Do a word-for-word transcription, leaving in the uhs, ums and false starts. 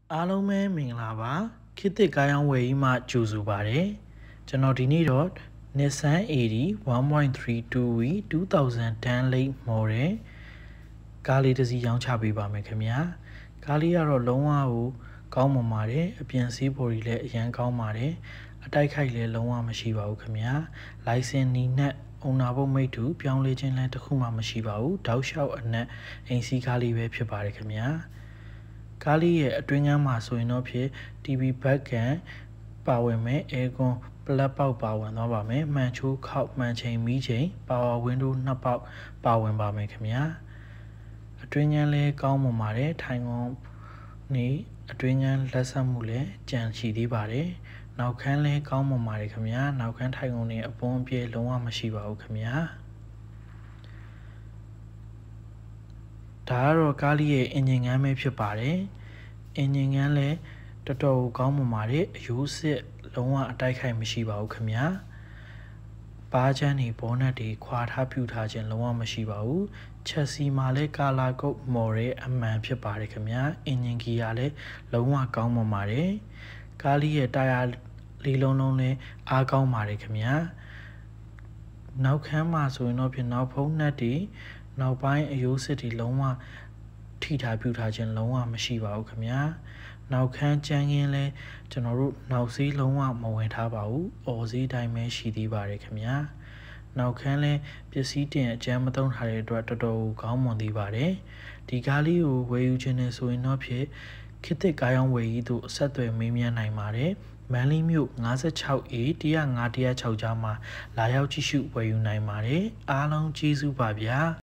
အားလုံးပဲမင်္ဂလာပါခေတ်သစ်ကားရောင်းဝယ်ကြီးမှကြိုဆိုပါတယ်ကျွန်တော်ဒီနေ့တော့ Nissan eighty one point three two V twenty ten late model ကားလေးတစ်စီးရောင်းချပေးပါမယ်ခင်ဗျာကားလေးကတော့လုံးဝကိုကောင်းမွန်ပါတယ်အပြင်ဆေးပေါ်ကြီးလည်းအရန်ကောင်းပါတယ်အတိုက်ခိုက်လည်းလုံးဝမရှိပါဘူးခင်ဗျာ license နီးနဲ့အုံနာဘုတ်မိတ်တူပြောင်းလဲခြင်းလည်းတစ်ခုမှမရှိပါဘူးတောက်လျှောက်အနက်အိမ်စီးကားလေးပဲဖြစ်ပါတယ်ခင်ဗျာကားလေးရဲ့အတွင်းကမ်းမှာဆိုရင်တော့ဖြစ် တီ ဗီ back can ပါဝင်မယ် aircon ပလတ်ပေါက်ပါဝင်သွားပါမယ်မှန်ချိုးခောက်မှန်ချိန်မီးချိန် power window နှစ်ပေါက်ပါဝင်ပါမယ်ခင်ဗျာအတွင်းကမ်းလည်းကောင်းမွန်ပါတယ်ထိုင်ကုန်နေအတွင်းကမ်းလက်ဆက်မှုလည်းကြံရှိသေးပါတယ်နောက်ခန်းလည်းကောင်းမွန်ပါတယ်ခင်ဗျာနောက်ခန်းထိုင်ကုန်နေအပွန်းအပြဲလုံးဝမရှိပါဘူးခင်ဗျာဒါကတော့ကားလေးရဲ့အင်ဂျင်ငန်းပဲဖြစ်ပါတယ်အင်ဂျင်ငန်းလည်းတော်တော်ကောင်းမွန်ပါတယ်အယိုးစစ်လုံးဝအတိုက်ခိုက်မရှိပါဘူးခင်ဗျာပါးချမ်းတွေဘောနက်တွေခွာထားပြူထားခြင်းလုံးဝမရှိပါဘူးချက်စီမှာလည်းကာလာကုတ်မော်ရဲအမှန်ဖြစ်ပါတယ်ခင်ဗျာအင်ဂျင်ဂီယာလည်းလုံးဝကောင်းမွန်ပါတယ်ကားလေးရဲ့တာယာလေးလုံးလုံးလည်းအားကောင်းပါတယ်ခင်ဗျာနောက်ခန်းမှာဆိုရင်တော့ဖြစ်နောက်ဖုံးနှက်တွေနောက်ပိုင်းအယိုးစစ်တွေလုံးဝထိထားပြူထားခြင်းလုံးဝမရှိပါဘူးခင်ဗျာနောက်ခန်းကျန်းကင်းလဲကျွန်တော်တို့နောက်စီးလုံးဝမဝင်ထားပါဘူးအော်စီးတိုင်းပဲရှိသေးပါတယ်ခင်ဗျာနောက်ခန်းလဲပစ္စည်းတင်အကျန်းမသုံးထားတဲ့အတွက်တော်တော်ကောင်းမွန်သေးပါတယ်ဒီကားလေးကိုဝယ်ယူခြင်းနဲ့ဆိုရင်တော့ဖြစ်ခေတ်သစ်ကားရောင်းဝယ်ကြီးတို့အဆက်အသွယ်မေးမြန်းနိုင်ပါတယ်မန်လေးမြို့fifty-six A one oh five one oh sixကြားမှာလာရောက်ကြည့်ရှုဝယ်ယူနိုင်ပါတယ်အားလုံးကျေးဇူးပါဗျာ